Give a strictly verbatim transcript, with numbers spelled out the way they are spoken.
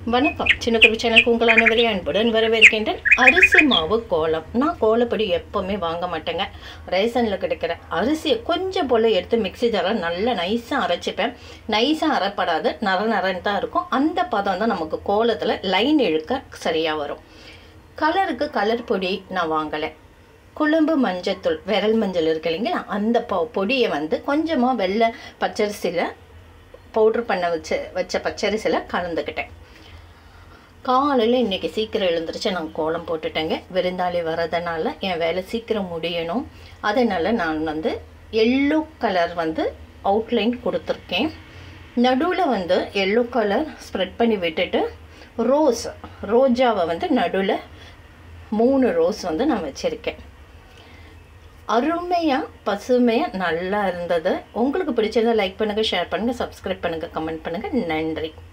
வணக்கம். சின்ன குருவி சேனலுக்கு உங்கள் அனைவரையும் அன்புடன் வரவேற்கின்றேன். அரிசி மாவு கோலம். நான் கோலப்பொடி எப்போவுமே வாங்க மாட்டேங்க. ரேஷனில் கிடைக்கிற அரிசியை கொஞ்சம் போல் எடுத்து மிக்ஸி ஜாரில் நல்லா நைஸாக அரைச்சிப்பேன். நைஸாக அரைப்படாது, நர நரன்னு தான் இருக்கும். அந்த பதம் தான் நமக்கு கோலத்தில் லைன் இழுக்க சரியாக வரும். கலருக்கு கலர் பொடி நான் வாங்கலை. குழம்பு மஞ்சத்தூள், விரல் மஞ்சள் இருக்கு இல்லைங்களா, அந்த பொ பொடியை வந்து கொஞ்சமாக வெள்ளை பச்சரிசியில் பவுட்ரு பண்ண வச்சு வச்ச பச்சரிசியில் கலந்துக்கிட்டேன். காலையில் இன்றைக்கி சீக்கிரம் எழுந்திரிச்சு நான் கோலம் போட்டுட்டேங்க. விருந்தாளி வரதுனால என் வேலை சீக்கிரம் முடியணும். அதனால் நான் வந்து எல்லோ கலர் வந்து அவுட்லைன் கொடுத்துருக்கேன். நடுவில் வந்து எல்லோ கலர் ஸ்ப்ரெட் பண்ணி விட்டுட்டு ரோஸ் ரோஜாவை வந்து நடுவில் மூணு ரோஸ் வந்து நான் வச்சுருக்கேன். அருமையாக பசுமையாக நல்லா இருந்தது. உங்களுக்கு பிடிச்சதை லைக் பண்ணுங்கள், ஷேர் பண்ணுங்கள், சப்ஸ்கிரைப் பண்ணுங்கள், கமெண்ட் பண்ணுங்கள். நன்றி.